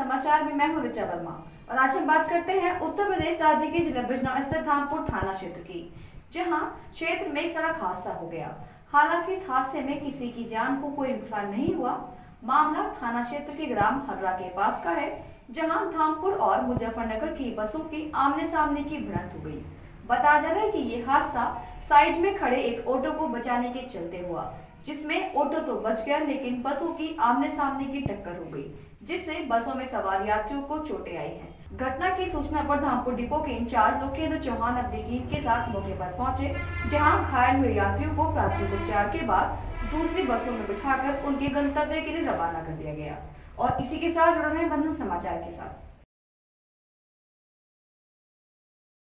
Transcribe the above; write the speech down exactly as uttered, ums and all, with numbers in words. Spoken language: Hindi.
समाचार में मैं हूं ऋचा वर्मा और आज हम बात करते हैं उत्तर प्रदेश राज्य के जिला बिजनौर स्थित धामपुर थाना क्षेत्र की, जहां क्षेत्र में एक सड़क हादसा हो गया। हालांकि इस हादसे में किसी की जान को कोई नुकसान नहीं हुआ। मामला थाना क्षेत्र के ग्राम हर्रा के पास का है, जहां धामपुर और मुजफ्फरनगर की बसों की आमने सामने की भिड़ंत हो गई। बताया जा रहा है कि ये हादसा साइड में खड़े एक ऑटो को बचाने के चलते हुआ, जिसमें ऑटो तो बच गया लेकिन बसों की आमने सामने की टक्कर हो गई, जिससे बसों में सवार यात्रियों को चोटें आई हैं। घटना की सूचना पर धामपुर डिपो के इंचार्ज लोकेंद्र चौहान अपनी टीम के साथ मौके पर पहुंचे, जहां घायल हुए यात्रियों को प्राथमिक उपचार के बाद दूसरी बसों में बिठाकर उनके गंतव्य के लिए रवाना कर दिया गया। और इसी के साथ जुड़ रहे हैं बंधन समाचार के साथ।